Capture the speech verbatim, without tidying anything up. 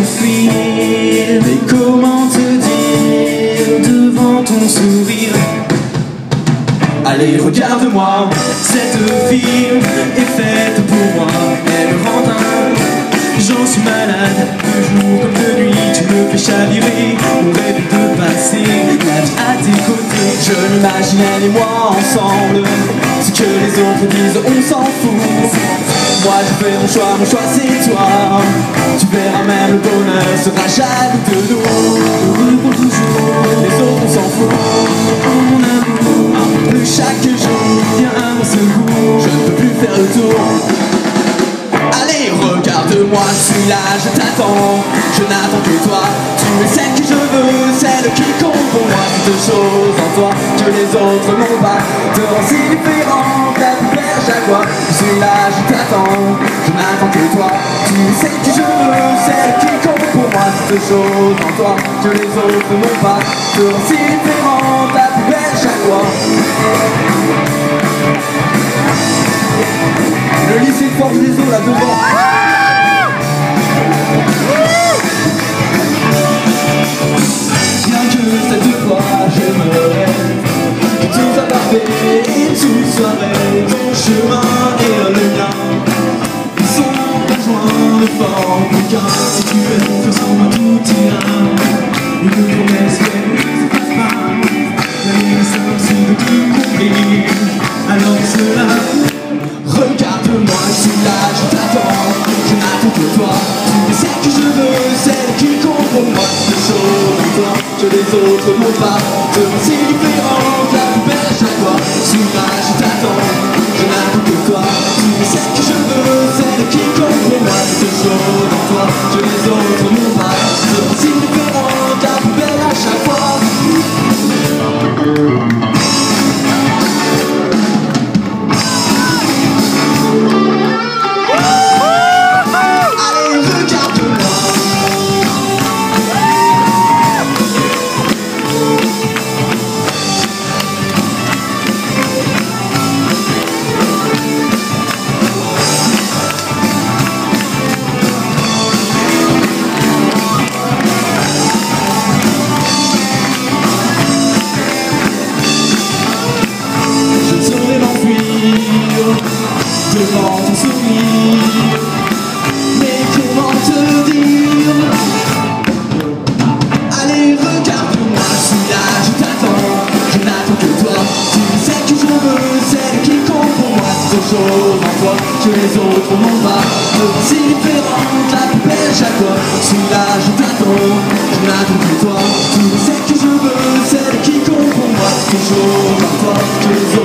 m'enfuir. Mais comment te dire devant ton sourire? Allez, regarde-moi, cette fille est faite pour moi. Elle me rend dingue, j'en suis malade. De jour comme de nuit, tu me fais chavirer. On rêve de passer la vie à tes côtés. Je m'imagine elle et moi ensemble. Ce que les autres disent, on s'en fout. Moi je fais mon choix, mon choix c'est toi. Tu verras même le bonheur sera jaloux de nous. Heureux pour toujours, les autres on s'en fout. Mon amour, plus chaque jour vient à mon secours. Je ne peux plus faire le tour. Allez, regarde-moi, je suis là, je t'attends. Je n'attends que toi, tu es celle que je veux, celle qui compte pour moi. Toutes choses en toi que les autres n'ont pas. Te rends si différente, la plus belle à chaque fois. Je suis là, je t'attends, je n'attends que toi. Tu es celle que je veux, celle qui compte pour moi. Toutes choses en toi que les autres n'ont pas. Te rends si différente, la plus belle à chaque fois. Le lycée de Forge des Eaux là devant. Bien que cette fois j'aimerais que tout soit parfait et tout soit vrai. Ton chemin et le mien, ils sont rejoints de forme aucun. Si tu veux faire sans moi tout ira. Une promesse faite ne se passe pas. La vie c'est de tout combler. Alors cela. Regarde-moi, je suis là, je t'attends. Je n'attends que toi. Tu es celle que je veux, celle qui compte pour moi. Des choses en toi que les autres n'ont pas. Te rends si différente, la plus belle à chaque fois. Je suis là, je t'attends. Je n'attends que toi. Tu es celle que je veux, celle qui compte pour moi. Des choses en toi que les autres n'ont pas. Te rends si différente, la plus belle à chaque fois. Devant ton sourire, mais comment te dire? Allez, regarde-moi, je suis là, je t'attends. Je n'attends que toi, tu es celle que je veux, celle qui compte pour moi. C'est autre chose en toi que les autres n'ont pas. Te rends si différente, la plus belle chaque fois. Je suis là, je t'attends, je n'attends que toi. Tu es celle que je veux, celle qui compte pour moi. C'est autre chose en toi que les autres